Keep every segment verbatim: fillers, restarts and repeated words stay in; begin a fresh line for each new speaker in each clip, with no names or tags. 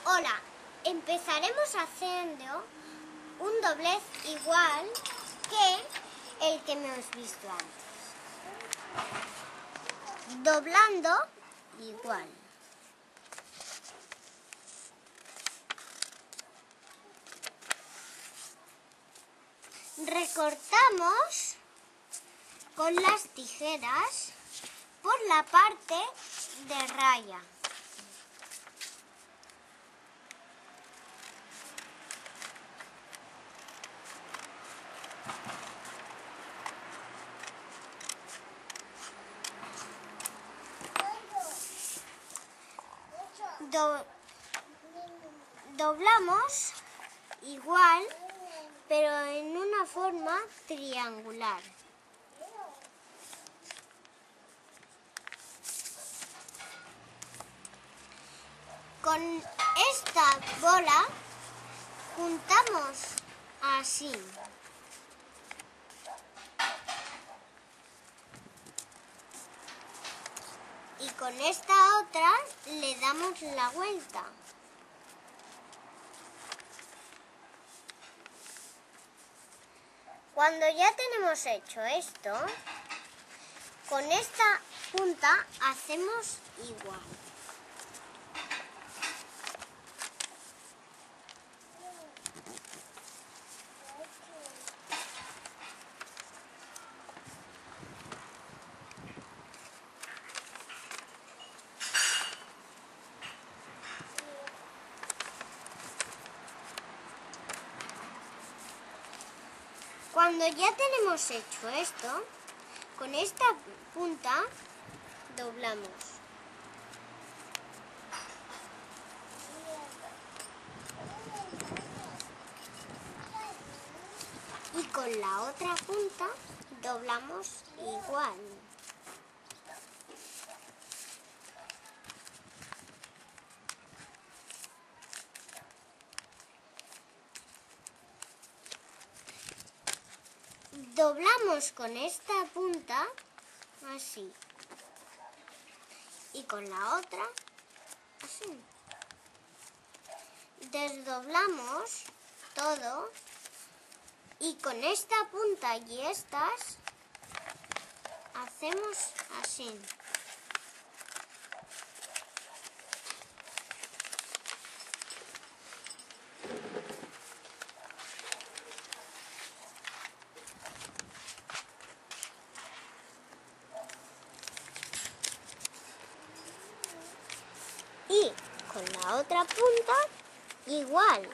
Hola, empezaremos haciendo un doblez igual que el que hemos visto antes. Doblando igual. Recortamos con las tijeras por la parte de raya. Do, doblamos igual, pero en una forma triangular. Con esta bola juntamos así. Y con esta otra le damos la vuelta. Cuando ya tenemos hecho esto, con esta punta hacemos igual. Cuando ya tenemos hecho esto, con esta punta doblamos. Y con la otra punta doblamos igual. Doblamos con esta punta así y con la otra así. Desdoblamos todo y con esta punta y estas hacemos así. Y con la otra punta igual.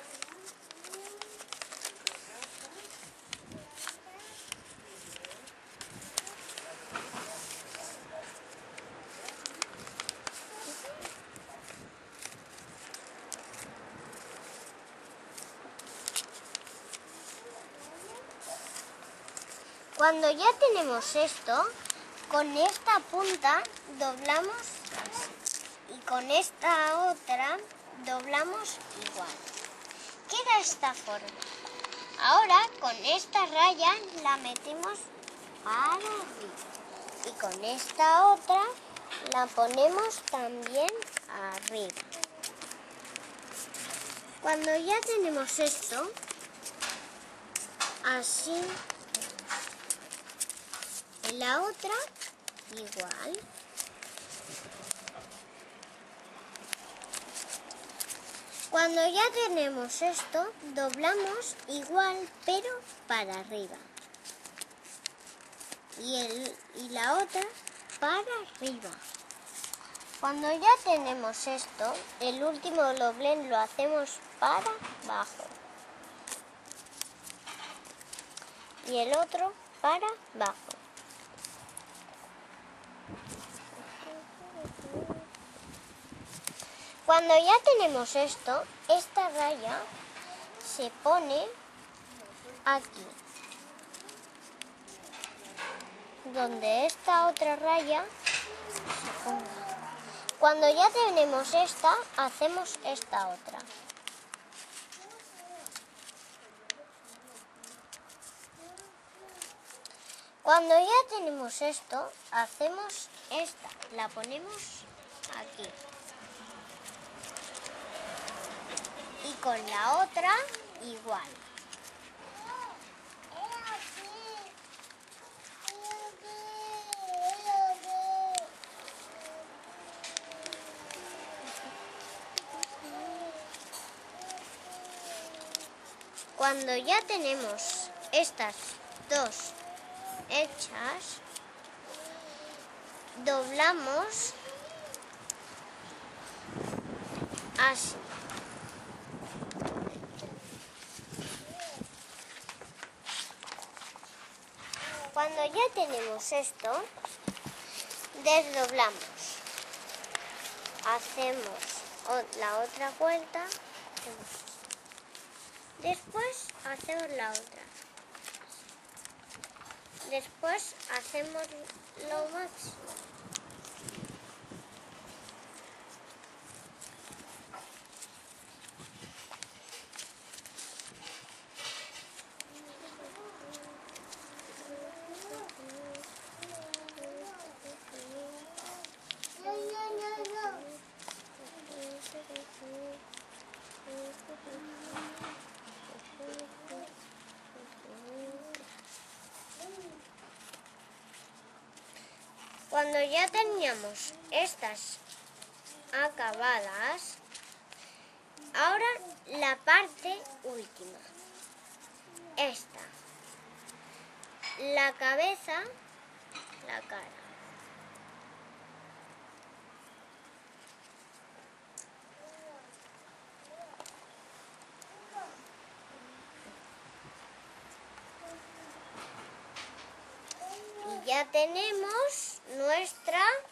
Cuando ya tenemos esto, con esta punta doblamos así. Y con esta otra doblamos igual. Queda esta forma. Ahora con esta raya la metemos para arriba. Y con esta otra la ponemos también arriba. Cuando ya tenemos esto, así, en la otra igual. Cuando ya tenemos esto, doblamos igual, pero para arriba. Y, el, y la otra para arriba. Cuando ya tenemos esto, el último doblez lo hacemos para abajo. Y el otro para abajo. Cuando ya tenemos esto, esta raya se pone aquí, donde esta otra raya se ponga. Cuando ya tenemos esta, hacemos esta otra. Cuando ya tenemos esto, hacemos esta, la ponemos aquí. y con la otra igual. Cuando ya tenemos estas dos hechas, doblamos así. Cuando ya tenemos esto, desdoblamos. Hacemos la otra vuelta. Después hacemos la otra. Después hacemos lo máximo. Cuando ya teníamos estas acabadas, ahora la parte última, esta, la cabeza, la cara. Y ya tenemos nuestra